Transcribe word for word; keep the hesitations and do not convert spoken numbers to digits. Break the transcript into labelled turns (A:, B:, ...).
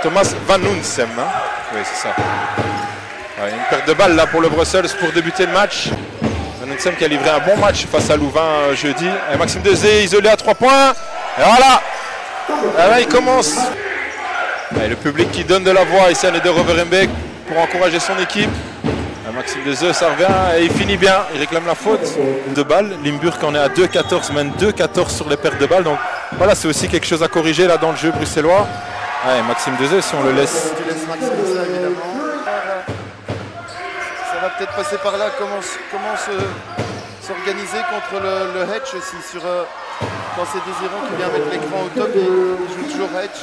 A: Thomas Van Nunsem. Hein, oui, c'est ça. Ouais, une perte de balle là pour le Brussels pour débuter le match. Van Nunsem qui a livré un bon match face à Louvain euh, jeudi. Et Maxime Dezé isolé à trois points. Et voilà. Et là, il commence. Et le public qui donne de la voix ici à Neder Overembeek pour encourager son équipe. Et Maxime Dezé, ça revient et il finit bien. Il réclame la faute de balle. Limburg en est à deux quatorze, mène deux quatorze sur les pertes de balles. Donc voilà, c'est aussi quelque chose à corriger là dans le jeu bruxellois. Ouais, Maxime Dezé, si on le laisse.
B: Tu laisses Maxime Dezé, évidemment. Ça va peut-être passer par là. Comment, comment s'organiser contre le, le Hedge aussi sur, euh, quand c'est Désiron qui vient mettre l'écran au top, il joue toujours Hedge.